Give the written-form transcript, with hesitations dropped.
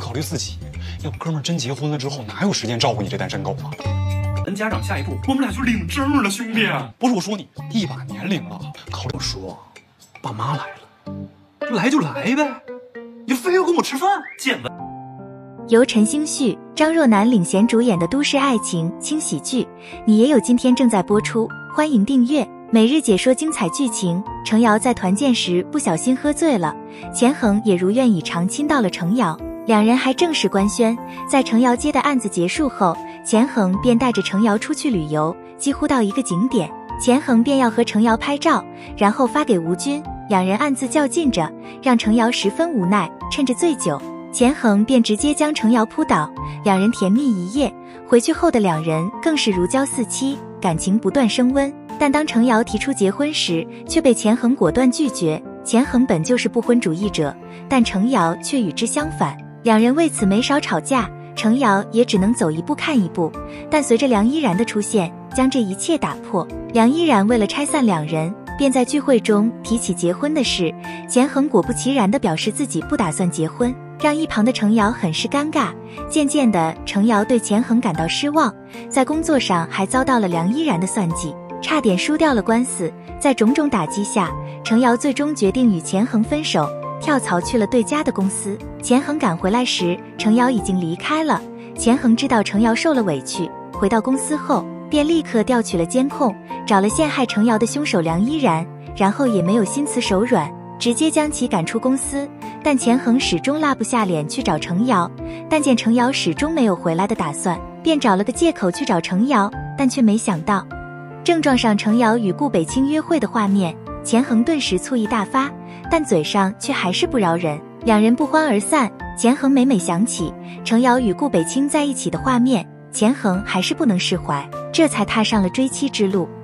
考虑自己。要不哥们儿真结婚了之后，哪有时间照顾你这单身狗啊？ 咱家长下一步，我们俩就领证了，兄弟。 不是我说你，一把年龄了，考虑我说，爸妈来了， 来就来呗，你非要跟我吃饭？见闻。 由陈星旭、张若楠领衔主演的都市爱情轻喜剧《你也有今天》正在播出，欢迎订阅，每日解说精彩剧情。程瑶在团建时不小心喝醉了，钱恒也如愿以偿亲到了程瑶，两人还正式官宣。在程瑶接的案子结束后，钱恒便带着程瑶出去旅游，几乎到一个景点，钱恒便要和程瑶拍照，然后发给吴军，两人暗自较劲着，让程瑶十分无奈。趁着醉酒，钱恒便直接将程瑶扑倒，两人甜蜜一夜。回去后的两人更是如胶似漆，感情不断升温。但当程瑶提出结婚时，却被钱恒果断拒绝。钱恒本就是不婚主义者，但程瑶却与之相反，两人为此没少吵架。程瑶也只能走一步看一步，但随着梁依然的出现，将这一切打破。梁依然为了拆散两人，便在聚会中提起结婚的事。钱恒果不其然地表示自己不打算结婚，让一旁的程瑶很是尴尬。渐渐的，程瑶对钱恒感到失望，在工作上还遭到了梁依然的算计，差点输掉了官司。在种种打击下，程瑶最终决定与钱恒分手，跳槽去了对家的公司。钱恒赶回来时，程瑶已经离开了。钱恒知道程瑶受了委屈，回到公司后便立刻调取了监控，找了陷害程瑶的凶手梁依然，然后也没有心慈手软，直接将其赶出公司。但钱恒始终拉不下脸去找程瑶，但见程瑶始终没有回来的打算，便找了个借口去找程瑶，但却没想到正撞上程瑶与顾北清约会的画面，钱恒顿时醋意大发，但嘴上却还是不饶人，两人不欢而散。钱恒每每想起程瑶与顾北清在一起的画面，钱恒还是不能释怀，这才踏上了追妻之路。